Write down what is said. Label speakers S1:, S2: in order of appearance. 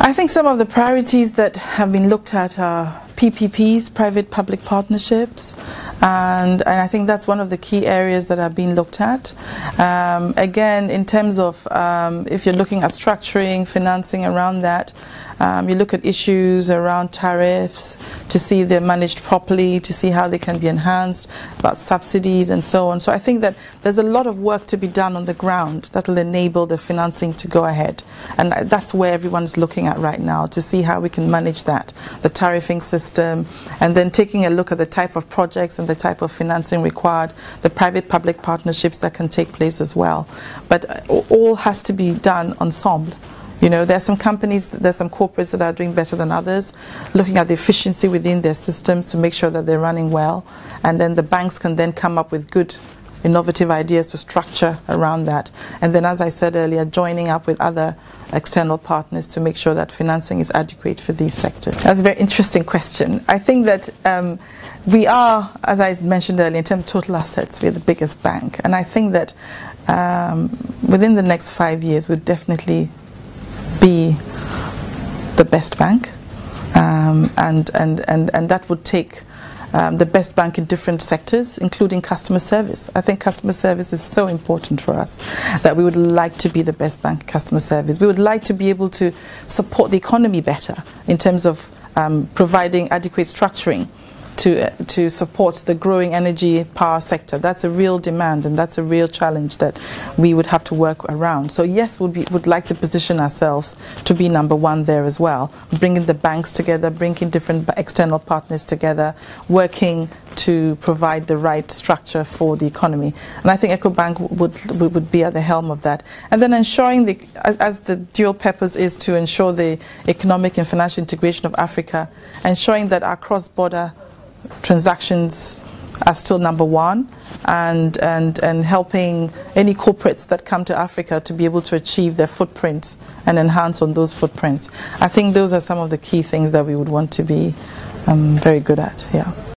S1: I think some of the priorities that have been looked at are PPPs, private-public partnerships, and I think that's one of the key areas that have been looked at. Again, in terms of if you're looking at structuring, financing around that, you look at issues around tariffs to see if they're managed properly, to see how they can be enhanced, about subsidies and so on. So I think that there's a lot of work to be done on the ground that will enable the financing to go ahead. And that's where everyone's looking at right now, to see how we can manage that, the tariffing system, and then taking a look at the type of projects and the type of financing required, the private-public partnerships that can take place as well. But all has to be done ensemble. You know, there's some companies, there's some corporates that are doing better than others, looking at the efficiency within their systems to make sure that they're running well, and then the banks can then come up with good innovative ideas to structure around that. And then, as I said earlier, joining up with other external partners to make sure that financing is adequate for these sectors. That's a very interesting question. I think that we are, as I mentioned earlier, in terms of total assets, we're the biggest bank. And I think that within the next 5 years, we'll definitely be the best bank. And that would take the best bank in different sectors, including customer service. I think customer service is so important for us that we would like to be the best bank in customer service. We would like to be able to support the economy better in terms of providing adequate structuring to support the growing energy power sector. That's a real demand, and that's a real challenge that we would have to work around. So yes, would like to position ourselves to be number one there as well, bringing the banks together, bringing different external partners together, working to provide the right structure for the economy. And I think EcoBank would be at the helm of that. And then ensuring, as the dual purpose is to ensure the economic and financial integration of Africa, ensuring that our cross-border transactions are still number one, and helping any corporates that come to Africa to be able to achieve their footprints and enhance on those footprints. I think those are some of the key things that we would want to be very good at. Yeah.